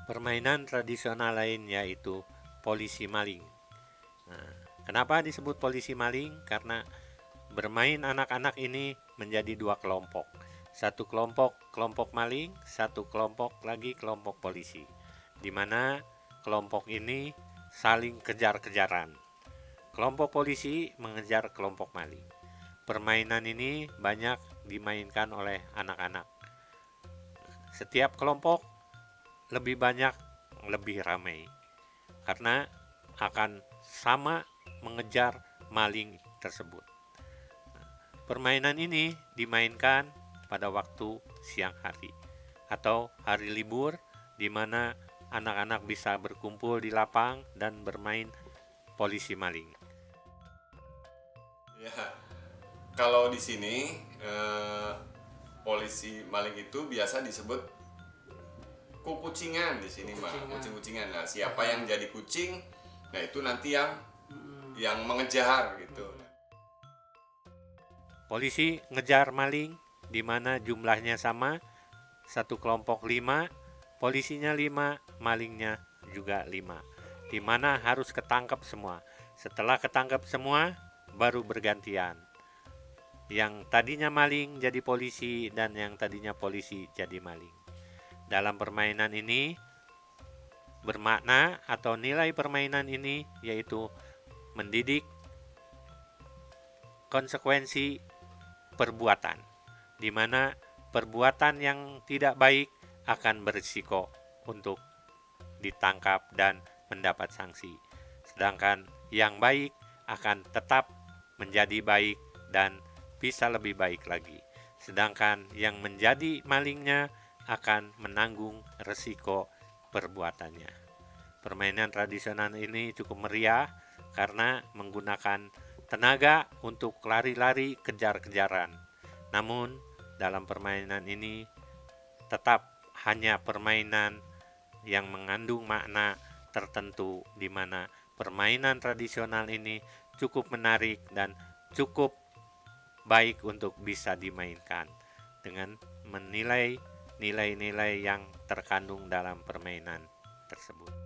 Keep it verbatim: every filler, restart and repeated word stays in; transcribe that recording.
Permainan tradisional lain yaitu polisi maling. Nah, kenapa disebut polisi maling? Karena bermain anak-anak ini menjadi dua kelompok. Satu kelompok kelompok maling, satu kelompok lagi kelompok polisi. Di mana kelompok ini saling kejar-kejaran. Kelompok polisi mengejar kelompok maling. Permainan ini banyak dimainkan oleh anak-anak. Setiap kelompok lebih banyak, lebih ramai. Karena akan sama mengejar maling tersebut. Permainan ini dimainkan pada waktu siang hari atau hari libur, di mana anak-anak bisa berkumpul di lapang dan bermain polisi maling. Ya, kalau di sini eh, polisi maling itu biasa disebut kukucingan di sini mah, kucing-kucingan. Nah, siapa yang jadi kucing, nah itu nanti yang yang mengejar gitu. Polisi ngejar maling di mana jumlahnya sama, satu kelompok lima, polisinya lima, malingnya juga lima. Di mana harus ketangkep semua. Setelah ketangkep semua, baru bergantian. Yang tadinya maling jadi polisi dan yang tadinya polisi jadi maling. Dalam permainan ini bermakna atau nilai permainan ini yaitu mendidik konsekuensi perbuatan, di mana perbuatan yang tidak baik akan berisiko untuk ditangkap dan mendapat sanksi. Sedangkan yang baik akan tetap menjadi baik dan bisa lebih baik lagi. Sedangkan yang menjadi malingnya akan menanggung resiko perbuatannya. Permainan tradisional ini cukup meriah karena menggunakan tenaga untuk lari-lari kejar-kejaran. Namun dalam permainan ini tetap hanya permainan yang mengandung makna tertentu, di mana permainan tradisional ini cukup menarik dan cukup baik untuk bisa dimainkan dengan menilai nilai-nilai yang terkandung dalam permainan tersebut.